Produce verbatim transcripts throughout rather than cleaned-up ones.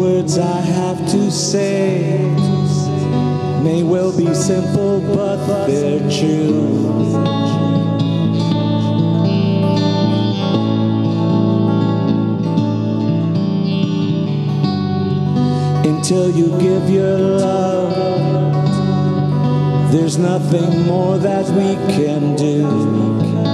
words I have to say may well be simple, but they're true. Until you give your love, there's nothing more that we can do.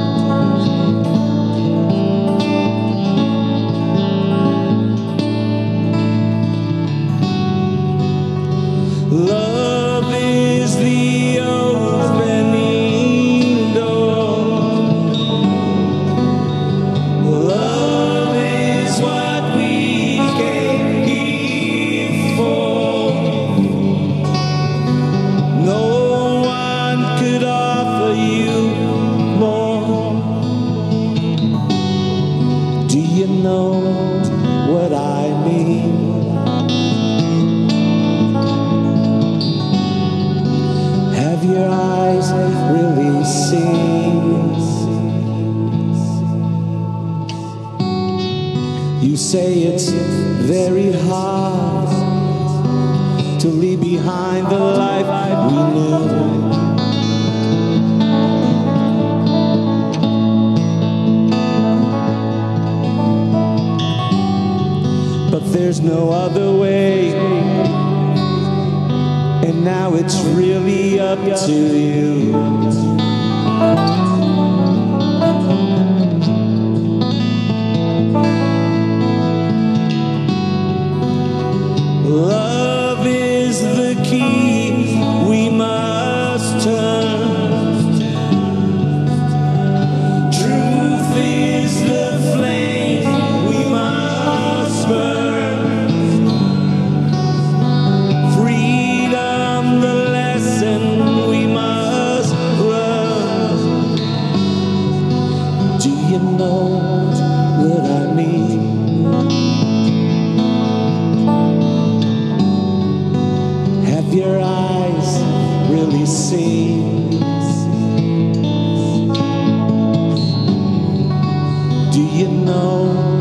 Love is the opening door. Love is what we came here for. No one could offer you more. Do you know what I mean? Have your eyes really seen? You say it's very hard to leave behind the life we knew. But there's no other way. And now it's really up to you. Love is the key we must turn. Truth is the flame we must burn. Do you know what I mean? Have your eyes really seen? Do you know